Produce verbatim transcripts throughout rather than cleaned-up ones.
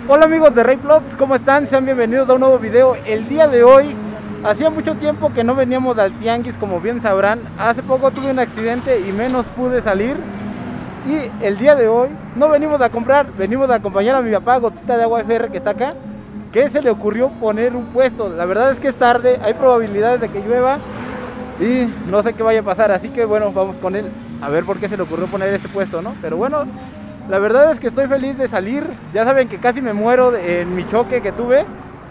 Hola amigos de Rey Vlogs, ¿cómo están? Sean bienvenidos a un nuevo video. El día de hoy, hacía mucho tiempo que no veníamos al tianguis, como bien sabrán. Hace poco tuve un accidente y menos pude salir. Y el día de hoy no venimos a comprar, venimos a acompañar a mi papá, Gotita de Agua F R, que está acá. Que se le ocurrió poner un puesto. La verdad es que es tarde, hay probabilidades de que llueva y no sé qué vaya a pasar, así que bueno, vamos con él a ver por qué se le ocurrió poner este puesto, ¿no? Pero bueno, la verdad es que estoy feliz de salir. Ya saben que casi me muero en mi choque que tuve.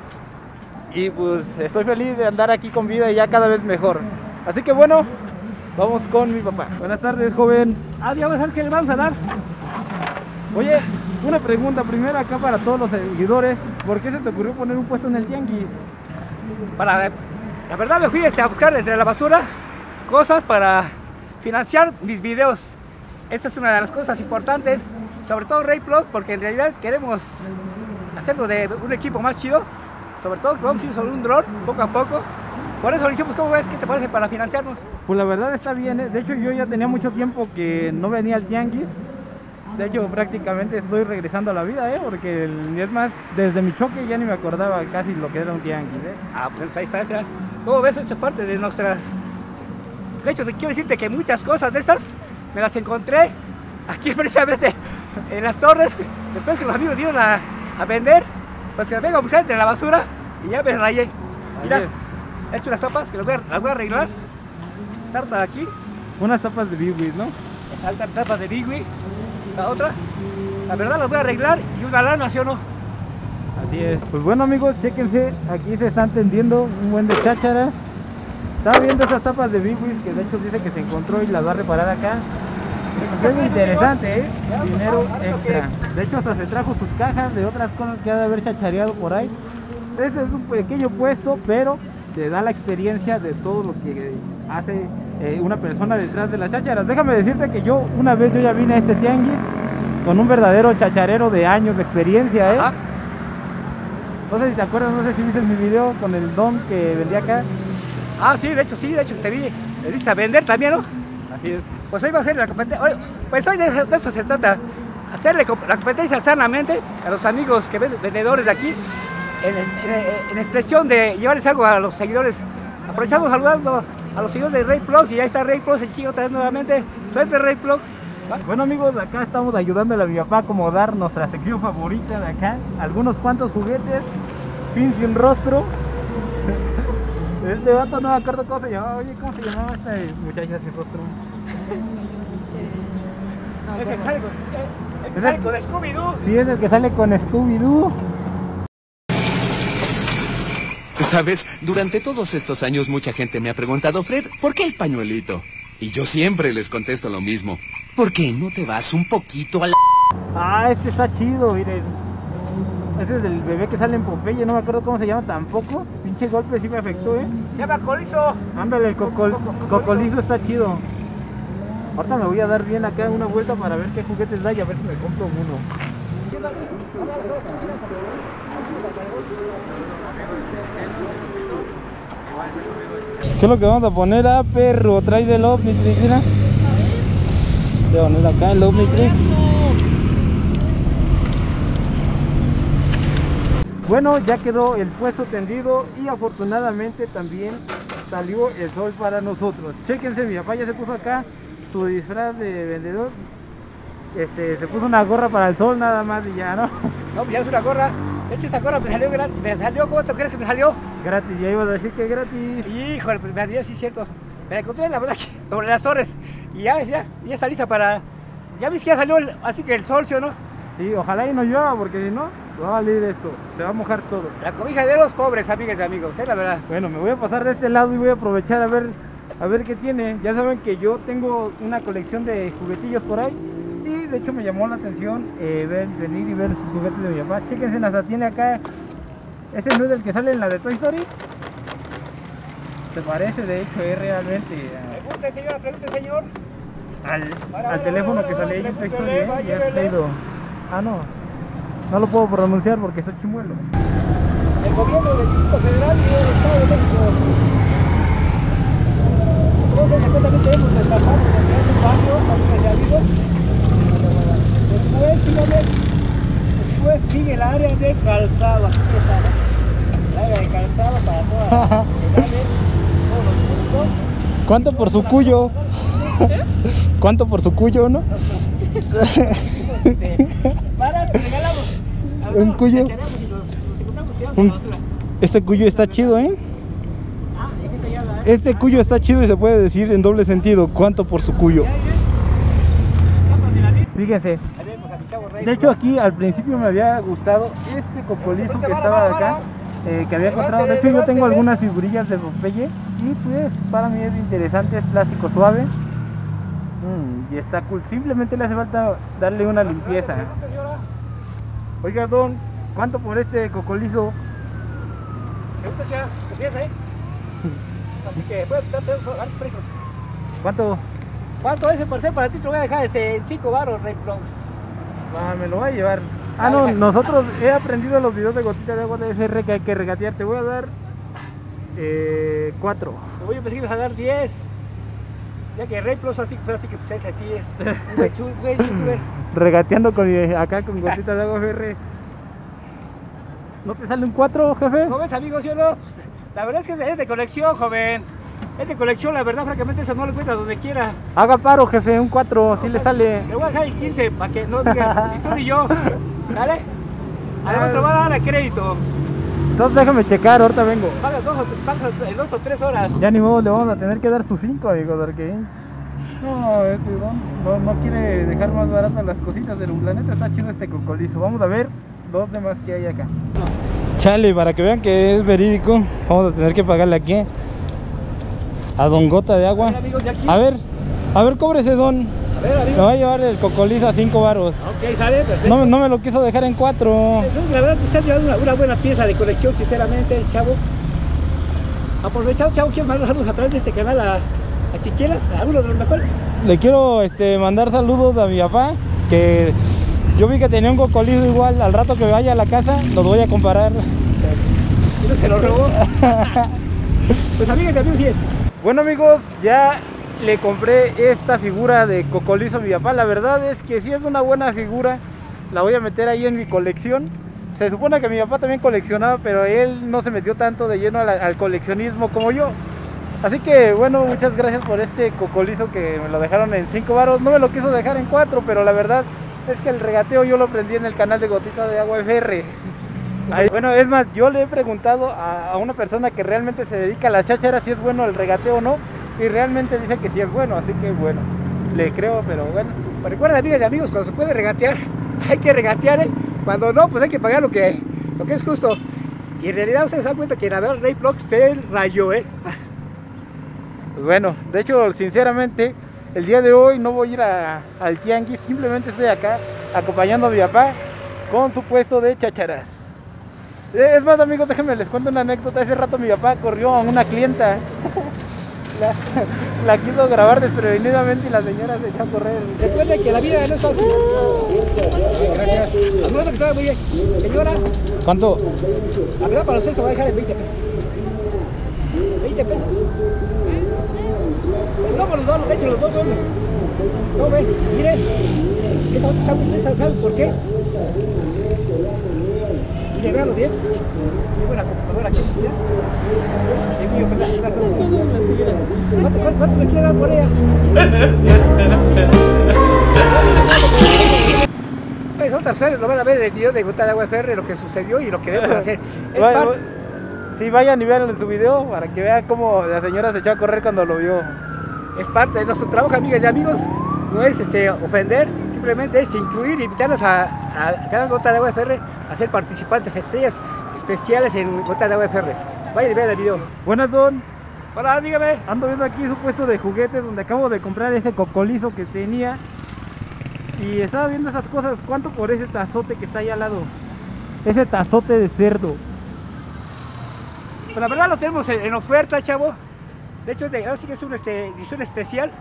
Y pues estoy feliz de andar aquí con vida y ya cada vez mejor. Así que bueno, vamos con mi papá. Buenas tardes, joven. Adiós, ¿qué le vamos a dar? Oye, una pregunta primero acá para todos los seguidores. ¿Por qué se te ocurrió poner un puesto en el tianguis? Para, la verdad me fui este, a buscar entre la basura cosas para financiar mis videos. Esta es una de las cosas importantes, sobre todo Rey Vlogs, porque en realidad queremos hacerlo de un equipo más chido. Sobre todo que vamos a ir sobre un dron, poco a poco. Por eso lo hicimos. ¿Cómo ves? ¿Qué te parece para financiarnos? Pues la verdad está bien, ¿eh? De hecho yo ya tenía mucho tiempo que no venía al tianguis. De hecho prácticamente estoy regresando a la vida, ¿eh? Porque el, es más, desde mi choque ya ni me acordaba casi lo que era un tianguis, ¿eh? Ah, pues ahí está, esa. ¿Cómo ves? Esa parte de nuestras... De hecho, quiero decirte que muchas cosas de estas me las encontré aquí precisamente en las torres. Después que los amigos vinieron a, a vender, pues que me vengo a buscar entre la basura y ya me rayé. Mira, he hecho unas tapas que las voy a, las voy a arreglar. Esta de aquí. Unas tapas de Bigwis, ¿no? Esa tapa de Bigwis. La otra, la verdad las voy a arreglar y una lana, ¿sí o no? Así es. Pues bueno amigos, chéquense, aquí se están tendiendo un buen de chácharas. Estaba viendo esas tapas de Bigwis que de hecho dice que se encontró y las va a reparar acá. Es interesante, ¿eh? Dinero extra. De hecho hasta se trajo sus cajas de otras cosas que ha de haber chachareado por ahí. Este es un pequeño puesto, pero te da la experiencia de todo lo que hace eh, una persona detrás de las chácharas. Déjame decirte que yo una vez yo ya vine a este tianguis con un verdadero chacharero de años de experiencia, ¿eh? Ajá. No sé si te acuerdas, no sé si viste mi video con el don que vendía acá. Ah, sí, de hecho, sí, de hecho te vi, le dices a vender también, ¿no? Así es. Pues hoy va a ser la competencia, pues hoy de eso, de eso se trata, hacerle la competencia sanamente a los amigos que ven vendedores de aquí, en, en, en expresión de llevarles algo a los seguidores, aprovechando saludando a los seguidores de Rey Vlogs. Y ya está Rey Vlogs, el chico otra vez nuevamente. Suerte Rey Vlogs. Bueno amigos, acá estamos ayudándole a mi papá a acomodar nuestra sección favorita de acá. Algunos cuantos juguetes, fin sin rostro. Este vato no me acuerdo cómo se llamaba. Oye, ¿cómo se llamaba esta muchacha sin rostro? Es el que sale con, el que sale con Scooby-Doo. Sí, es el que sale con Scooby-Doo. ¿Sabes? Durante todos estos años mucha gente me ha preguntado, Fred, ¿por qué el pañuelito? Y yo siempre les contesto lo mismo. ¿Por qué no te vas un poquito a la...? Ah, este está chido, miren. Este es el bebé que sale en Popeye, no me acuerdo cómo se llama tampoco. Pinche golpe sí me afectó, ¿eh? Se llama Colizo. Ándale, el cocol, cocolizo está chido. Ahorita me voy a dar bien acá una vuelta para ver qué juguetes da y a ver si me compro uno. ¿Qué es lo que vamos a poner? Ah, perro, trae del Omnitrix, mira. Voy a poner acá el Omnitrix. Bueno, ya quedó el puesto tendido y afortunadamente también salió el sol para nosotros. Chéquense, mi papá ya se puso acá su disfraz de vendedor. Este, se puso una gorra para el sol nada más y ya, ¿no? No, pues ya es una gorra. De hecho esta gorra me salió gratis. Me salió, ¿cómo te crees que me salió? Gratis, ya ibas a decir que gratis. Híjole, pues me salió, sí es cierto. Me la encontré, la verdad, que sobre las torres. Y ya, ya, ya está lista para... Ya ves que ya salió, el, así que el sol, ¿sí o no? Sí, ojalá y no llueva, porque si no, va a valer esto. Se va a mojar todo. La cobija de los pobres, amigas y amigos, ¿eh? La verdad. Bueno, me voy a pasar de este lado y voy a aprovechar a ver, a ver qué tiene. Ya saben que yo tengo una colección de juguetillos por ahí. Y de hecho me llamó la atención eh, ver, venir y ver sus juguetes de mi papá. Chéquense, hasta tiene acá. Ese no es el que sale en la de Toy Story. Se parece, de hecho, es realmente. Pregunte, señora, pregunte, señor. Al, para, al teléfono que sale ahí en Toy Story, ¿eh? Ya es Play-Doh. Ah, no. No lo puedo pronunciar porque soy chimuelo. El gobierno del Distrito Federal y el Estado de México. Entonces, acá también tenemos nuestra parte donde hacen baños, amigos y amigos. Después, síganme. después sigue el área de calzado. Aquí está, ¿no? El área de calzado para todas las edades, todos los gustos. ¿Cuánto por su cuyo? ¿Cuánto por su cuyo, no? Para, te regalamos. Un cuyo. Los, los encontramos tirados Un- a la basura. Este cuyo está chido, ¿eh? Ah, ¿y qué se llama, eh? Este cuyo está chido y se puede decir en doble sentido. ¿Cuánto por su cuyo? Ya, ya. Escapan de la vida. Fíjense. Ahí vemos a mi chavo rey. De hecho, aquí al principio me había gustado este cocolizo que estaba acá, eh, que había encontrado. De hecho, yo tengo algunas figurillas de Popeye y pues para mí es interesante, es plástico suave. Mm, y está cool. Simplemente le hace falta darle una limpieza. Oiga, don, ¿cuánto por este cocolizo? Me gusta, señora. Empieza, ¿eh? Así que puedes dar varios precios. ¿Cuánto? ¿Cuánto es el por ser para ti? Te lo voy a dejar ese, en cinco baros, Rey Plus. Ah, me lo voy a llevar. Ah, no, nosotros he aprendido en los videos de Gotita de Agua de F R que hay que regatear. Te voy a dar eh, cuatro. Te voy a empezar a dar diez. Ya que Rey Plus así, pues así que pues, es así es. Un güey chu- güey youtuber. Regateando con, acá con Gotita de Agua F R. ¿No te sale un cuatro, jefe? ¿Cómo ves, amigos? ¿Sí o no? Pues, la verdad es que es de colección, joven. Es de colección, la verdad, francamente, eso no lo encuentras donde quiera. Haga paro, jefe, un cuatro, si le sale. Le voy a dejar el quince para que no digas ni tú ni yo. ¿Dale? Además, te lo voy a dar a crédito. Entonces déjame checar, ahorita vengo. Pagas dos, o tres- pagas en dos o tres horas. Ya ni modo, le vamos a tener que dar sus cinco, amigos, porque no, este don no, no quiere dejar más baratas las cositas del planeta. Está chido este cocolizo. Vamos a ver los demás que hay acá. Chale, para que vean que es verídico, vamos a tener que pagarle aquí a Don Gota de Agua. A ver, amigos, de aquí. A ver, a ver, cóbrese, don. A ver, Me amigos. va a llevar el cocolizo a cinco varos. Ok, sale, perfecto. No, no me lo quiso dejar en cuatro. Entonces, la verdad, te estás llevando una, una buena pieza de colección, sinceramente, chavo. Aprovechado, chavo, ¿quieres mandar saludos a través de este canal a, a Chiquielas, a uno de los mejores? Le quiero este, mandar saludos a mi papá, que yo vi que tenía un cocolizo igual. Al rato que vaya a la casa, los voy a comparar. Eso se lo robó. Pues, amigas y amigos, sí. Bueno, amigos, ya le compré esta figura de cocolizo a mi papá. La verdad es que sí es una buena figura. La voy a meter ahí en mi colección. Se supone que mi papá también coleccionaba, pero él no se metió tanto de lleno al, al coleccionismo como yo. Así que bueno, muchas gracias por este cocolizo que me lo dejaron en cinco varos. No me lo quiso dejar en cuatro, pero la verdad es que el regateo yo lo aprendí en el canal de Gotita de Agua F R. Ahí- bueno, es más, yo le he preguntado a, a una persona que realmente se dedica a las chácharas si es bueno el regateo o no, y realmente dice que sí es bueno, así que bueno, le creo, pero bueno. Pues recuerda, amigas y amigos, cuando se puede regatear, hay que regatear, ¿eh? Cuando no, pues hay que pagar lo que, lo que es justo. Y en realidad ustedes se dan cuenta que en la verdad Rey Block se rayó, ¿eh? Pues bueno, de hecho, sinceramente, el día de hoy no voy a ir a- al tianguis, simplemente estoy acá acompañando a mi papá con su puesto de chácharas. Eh, Es más, amigos, déjenme les cuento una anécdota. Hace rato mi papá corrió a una clienta. La, la quiso grabar desprevenidamente y la señora se echó a correr. Recuerden que la vida no es fácil. Gracias. Algunos que estaba muy bien. Señora, ¿Cuánto? la verdad para usted se va a dejar en veinte pesos. veinte pesos. Pues somos los dos, de hecho los dos son. No, ve, mire. Esa otra está muy esa, ¿sabe por qué? Mire, véalo bien. Qué buena computadora que tiene. Qué mío, ¿verdad? ¿Cuánto, cuánto, cuánto me quiere dar por ella? Pues otra ustedes lo van a ver en el video de Gota de Agua F R, lo que sucedió y lo que debemos hacer. Es Vaya- parte- Sí, vayan y vean en su video para que vean cómo la señora se echó a correr cuando lo vio. Es parte de nuestro trabajo, amigas y amigos. No es este, ofender, simplemente es incluir, invitarnos a, a cada Gota de Agua F R a ser participantes, estrellas especiales en Gota de Agua F R. Vayan y vean el video. Buenas, don. Hola, dígame. Ando viendo aquí su puesto de juguetes donde acabo de comprar ese cocolizo que tenía. Y estaba viendo esas cosas. ¿Cuánto por ese tazote que está ahí al lado? Ese tazote de cerdo. Pues la verdad lo tenemos en, en oferta, chavo. De hecho, es de, ahora sí que es una este, edición especial.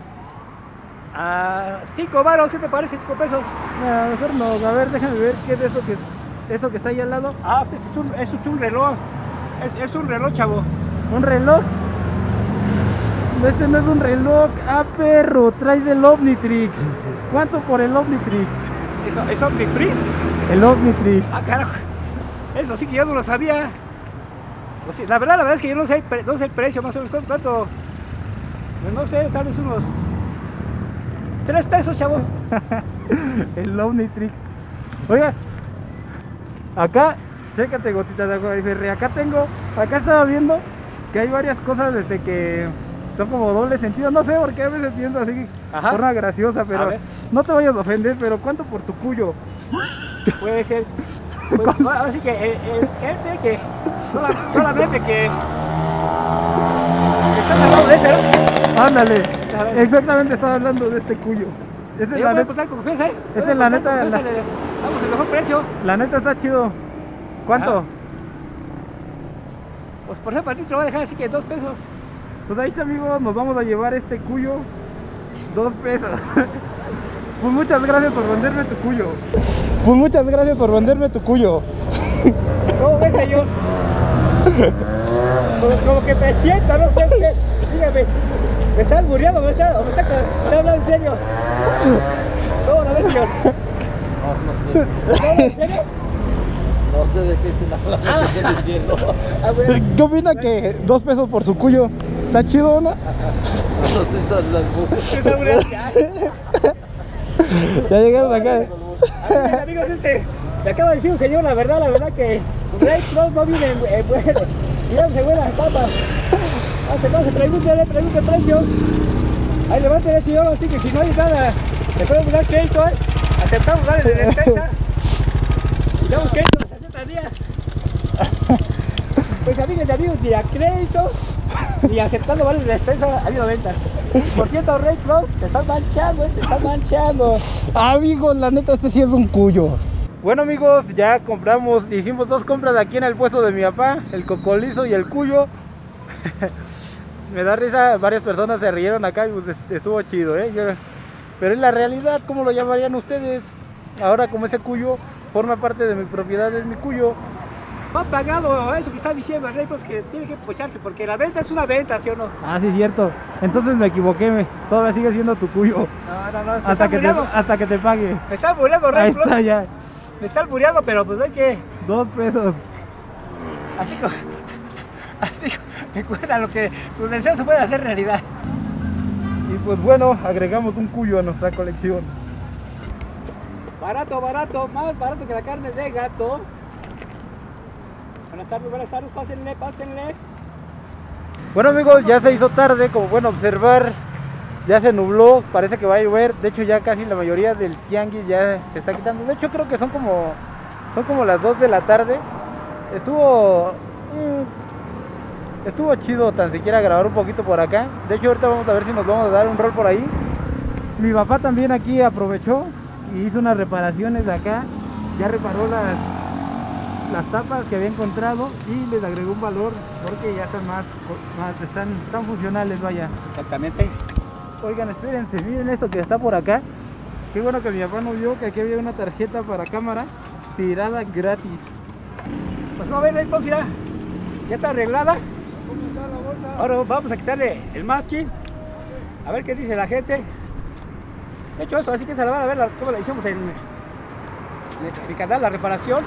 A cinco varos, ¿qué te parece? cinco pesos. No, mejor no. A ver, déjame ver qué es eso que, eso que está ahí al lado. Ah, pues es un, es un reloj. Es, es un reloj, chavo. ¿Un reloj? Este no es un reloj. Ah, perro, traes el Omnitrix. ¿Cuánto por el Omnitrix? ¿Es, es Omnitrix? El Omnitrix. Ah, carajo. Eso sí que yo no lo sabía. Pues sí, la verdad, la verdad es que yo no sé, no sé el precio, más o menos cuánto. Pues no sé, tal vez unos tres pesos, chavo. El Omnitrix. Oiga, acá, chécate, gotita de agua de Ferry. Acá tengo, acá estaba viendo que hay varias cosas desde que son como doble sentido. No sé por qué a veces pienso así, Ajá. forma graciosa, A pero ver. no te vayas a ofender, pero ¿cuánto por tu cuyo? Puede ser. Pues, no, así que él, él, él sé que sola, solamente que, que están hablando de ese, ¿no? Ándale, A ver. exactamente estaba hablando de este cuyo. Esa es Yo la voy a neta, pasar con confianza, ¿eh? Esta Voy a es la pasar neta, con confianza, la- le damos el mejor precio. la neta está chido. ¿Cuánto? Ah. Pues por ese partido te lo voy a dejar así que dos pesos. Pues ahí está, amigos, nos vamos a llevar este cuyo, dos pesos. Pues muchas gracias por venderme tu cuyo. Pues muchas gracias por venderme tu cuyo. ¿Cómo ves, señor? Como, como que me siento, no sé qué. Dígame, ¿me está albureando o me está, o me está, me está hablando en serio? ¿Cómo lo ves, señor? No, no sé. ¿Cómo, en serio? No sé de qué están hablando, qué están diciendo. Ah, bueno. ¿Qué opina que dos pesos por su cuyo? ¿Está chido, no? No sé esas las ¿Me está albureando? Ya. Ya llegaron acá. Amigos, amigos, este, me acaba de decir un señor, la verdad, la verdad que Ray Cross no viene en, en bueno, digamos buenas papas. Hace no se pregunte, le pregunte el precio. Ahí levante el señor, así que si no hay nada, le podemos dar crédito, ¿eh? Aceptamos darle de despensa. Y damos crédito de sesenta días. Pues amigos y amigos, ni a créditos, ni aceptando vales de despensa ha habido ventas. Por cierto, Ray Cross, te están manchando, ¿eh? Te están manchando. Amigos, la neta, este sí es un cuyo. Bueno, amigos, ya compramos, hicimos dos compras aquí en el puesto de mi papá, el cocolizo y el cuyo. Me da risa, varias personas se rieron acá y pues estuvo chido, ¿eh? Yo- pero es la realidad, ¿cómo lo llamarían ustedes? Ahora, como ese cuyo forma parte de mi propiedad, es mi cuyo. No ha pagado eso que está diciendo el Rey, pues que tiene que pocharse, porque la venta es una venta, ¿sí o no? Ah, sí, cierto. Entonces me equivoqué, me. Todavía sigue siendo tu cuyo. No, no, no, me Hasta está que, te, albureando, hasta que te pague. me está albureando Rey, Ahí está ya. me está albureando, pero pues hay que, Dos pesos. así como, así como, recuerda lo que tus deseos se pueden hacer realidad. Y pues bueno, agregamos un cuyo a nuestra colección. Barato, barato, más barato que la carne de gato. Buenas tardes, buenas tardes, pásenle, pásenle. Bueno, amigos, ya se hizo tarde, como pueden observar. Ya se nubló, parece que va a llover. De hecho, ya casi la mayoría del tianguis ya se está quitando. De hecho, creo que son como son como las dos de la tarde. Estuvo mm, estuvo chido tan siquiera grabar un poquito por acá. De hecho, ahorita vamos a ver si nos vamos a dar un rol por ahí. Mi papá también aquí aprovechó y hizo unas reparaciones de acá. Ya reparó las las tapas que había encontrado y les agregó un valor porque ya están más, más están tan funcionales, vaya. Exactamente. Oigan, espérense, miren esto que está por acá. Qué bueno que mi papá no vio que aquí había una tarjeta para cámara tirada gratis. Pues no, a ver, Rey, pues mira, ya está arreglada. Ahora vamos a quitarle el masking, a ver qué dice la gente. De hecho, eso, así que se la van a ver la- cómo la hicimos en, en el canal, la reparación.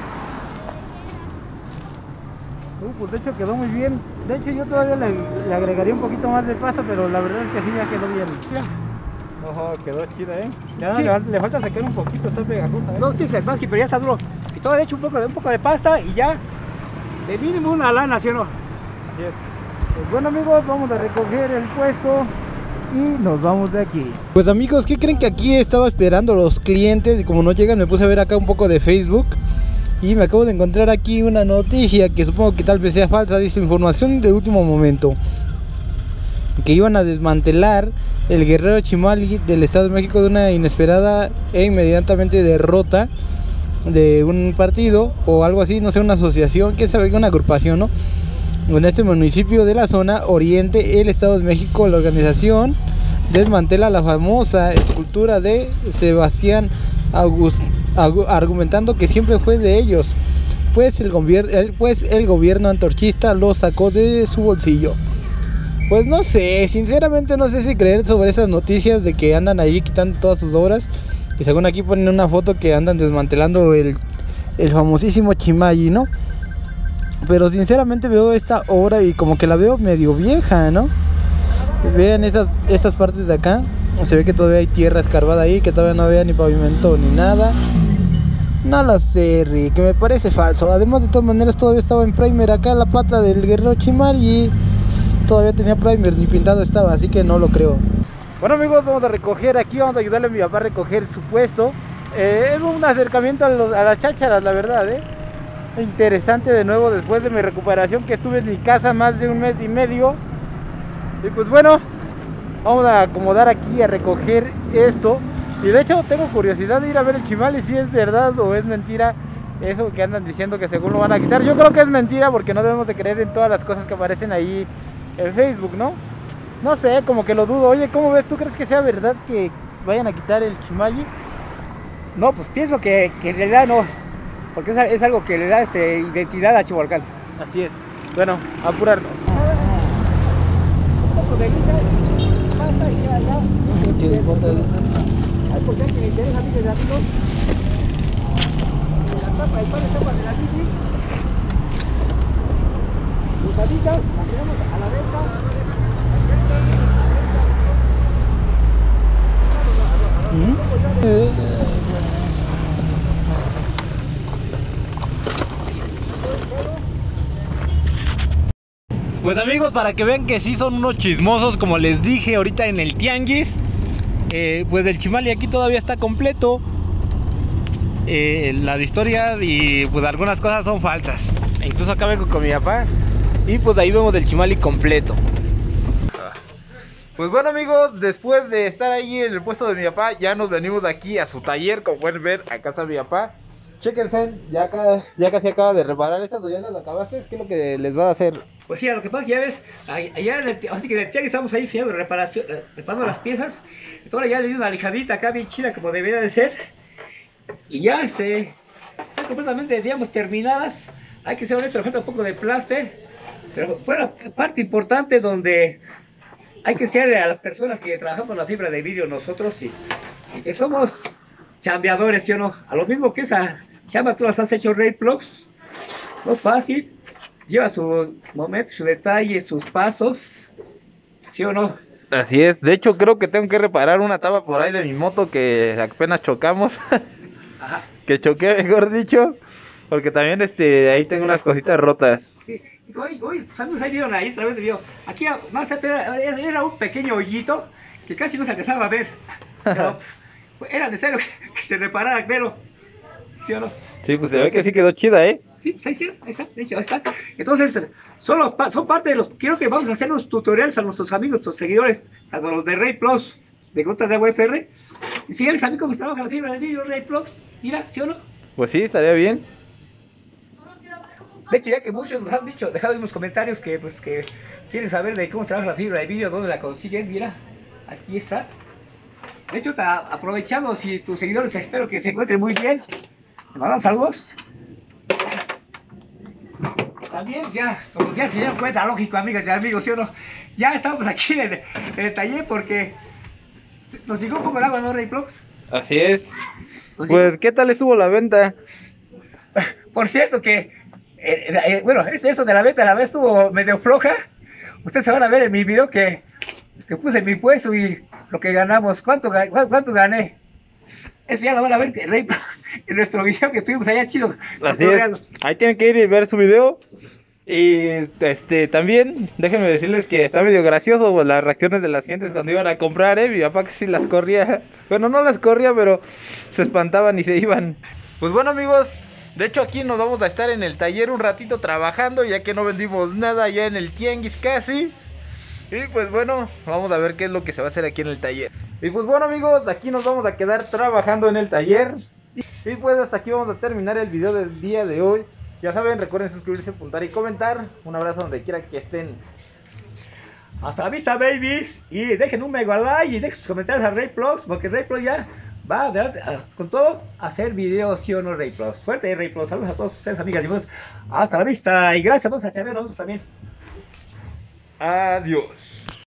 Uh, pues de hecho quedó muy bien. De hecho yo todavía le, le agregaría un poquito más de pasta, pero la verdad es que sí ya quedó bien. Mira. Ojo, quedó chida, ¿eh? Ya Sí. le, le falta sacar un poquito, está pegajosa, ¿eh? No, sí, el masking, pero ya está duro. Y todo le he hecho un poco de, un poco de pasta y ya, de mínimo una lana, ¿sí o no? Así es. Pues bueno, amigos, vamos a recoger el puesto y nos vamos de aquí. Pues amigos, ¿qué creen? Que aquí estaba esperando los clientes y como no llegan me puse a ver acá un poco de Facebook y me acabo de encontrar aquí una noticia que supongo que tal vez sea falsa. Dice: información de último momento, que iban a desmantelar el Guerrero Chimali del Estado de México de una inesperada e inmediatamente derrota de un partido o algo así, no sé, una asociación, que sabe, una agrupación, ¿no? En este municipio de la zona oriente, el Estado de México, la organización desmantela la famosa escultura de Sebastián August, argumentando que siempre fue de ellos, pues el, el, pues el gobierno antorchista lo sacó de su bolsillo. Pues no sé, sinceramente no sé si creer sobre esas noticias de que andan ahí quitando todas sus obras. Y según aquí ponen una foto que andan desmantelando el, el famosísimo Chimali, ¿no? Pero sinceramente veo esta obra y como que la veo medio vieja, ¿no? Vean estas, estas partes de acá, se ve que todavía hay tierra escarbada ahí, que todavía no había ni pavimento ni nada. No lo sé, Rick, me parece falso. Además, de todas maneras, todavía estaba en primer acá la pata del guerrero Chimali. Todavía tenía primer, ni pintado estaba, así que no lo creo. Bueno, amigos, vamos a recoger aquí, vamos a ayudarle a mi papá a recoger su puesto. Eh, es un acercamiento a, los, a las chácharas, la verdad, ¿eh? Interesante de nuevo después de mi recuperación, que estuve en mi casa más de un mes y medio. Y pues bueno, vamos a acomodar aquí a recoger esto. Y de hecho tengo curiosidad de ir a ver el Chimali, si es verdad o es mentira eso que andan diciendo que según lo van a quitar. Yo creo que es mentira, porque no debemos de creer en todas las cosas que aparecen ahí en Facebook, ¿no? No sé, como que lo dudo. Oye, ¿cómo ves? ¿Tú crees que sea verdad que vayan a quitar el Chimali? No, pues pienso que, que en realidad no, porque es, es algo que le da este, identidad a Chihuahua. Así es. Bueno, apurarnos. Un poco de luz, pasa y ya, ya. Ay, porque que me interesa a mí desde amigos. La tapa, el par de tapas de la bici. Busaditas, las tiramos a la venta. Pues amigos, para que vean que sí son unos chismosos, como les dije ahorita en el tianguis, eh, pues el Chimali aquí todavía está completo. Eh, las historias y pues algunas cosas son falsas. E incluso acá vengo con mi papá y pues ahí vemos el Chimali completo. Pues bueno, amigos, después de estar ahí en el puesto de mi papá, ya nos venimos aquí a su taller. Como pueden ver, acá está mi papá. Chéquense, ya, acá, ya casi acaba de reparar estas, o ya las acabaste. ¿Qué es lo que les va a hacer? Pues sí, lo que pasa es que ya ves, allá en el, así que en el tianguis estamos ahí enseñando reparación, reparando las piezas. Entonces ya le di una lijadita acá bien chida como debería de ser. Y ya este, están completamente, digamos, terminadas. Hay que ser honesto, le falta un poco de plaste. Pero fue la parte importante donde hay que enseñarle a las personas que trabajamos la fibra de vidrio nosotros y, y que somos chambeadores, ¿sí o no? A lo mismo que esa chamba tú las has hecho Ray Plugs. No es fácil. Lleva su momento, su detalle, sus pasos, ¿sí o no? Así es, de hecho creo que tengo que reparar una tapa por ahí de mi moto que apenas chocamos. Ajá. Que choqué, mejor dicho, porque también este ahí tengo unas cositas rotas. Sí, hoy, hoy, amigos, ahí vieron ahí, otra vez vio. Aquí más era, era un pequeño hoyito que casi no se alcanzaba a ver. Pero pues, era necesario que, que se reparara, pero, ¿sí o no? Sí, pues se ve que sí quedó chida, ¿eh? Sí, pues ahí está, ahí está, ahí está. Entonces, son, los, son parte de los, quiero que vamos a hacer los tutoriales a nuestros amigos, nuestros seguidores, a los de Ray Plus, de Gotas de Agua F R. Y si eres amigo cómo se trabaja la fibra de vidrio Ray Plus, mira, ¿sí o no? Pues sí, estaría bien. De hecho, ya que muchos nos han dicho, dejado en los comentarios que, pues, que quieren saber de cómo se trabaja la fibra de vidrio, dónde la consiguen, mira, aquí está. De hecho, aprovechamos y tus seguidores espero que se encuentren muy bien. ¿Me mandan saludos? También ya, como ya se dieron cuenta, lógico, amigas y amigos, ¿sí o no? Ya estamos aquí en, en el taller porque nos llegó un poco de agua, ¿no, Ray Plugs? Así es. Pues, ¿qué tal estuvo la venta? Por cierto que, eh, eh, bueno, eso de la venta la vez estuvo medio floja. Ustedes se van a ver en mi video que, que puse mi puesto y lo que ganamos. ¿Cuánto, cuánto gané? Eso ya lo van a ver Ray Plugs, en nuestro video que estuvimos allá chido. Así es. Ahí tienen que ir y ver su video. Y este también déjenme decirles que está medio gracioso pues, las reacciones de las gentes cuando iban a comprar, eh. Mi papá que sí las corría. Bueno, no las corría, pero se espantaban y se iban. Pues bueno, amigos, de hecho aquí nos vamos a estar en el taller un ratito trabajando, ya que no vendimos nada ya en el tianguis casi. Y pues bueno, vamos a ver qué es lo que se va a hacer aquí en el taller. Y pues bueno, amigos, aquí nos vamos a quedar trabajando en el taller. Y pues hasta aquí vamos a terminar el video del día de hoy. Ya saben, recuerden suscribirse, apuntar y comentar. Un abrazo donde quiera que estén. Hasta la vista, babies. Y dejen un mega like y dejen sus comentarios a Ray Plugs, porque Ray Plugs ya va adelante, a, con todo a hacer videos, sí o no, Ray Plugs. Fuerte, Ray Plugs. Saludos a todos ustedes, amigas y amigos. Hasta la vista y gracias, vamos a chambear nosotros también. Adiós.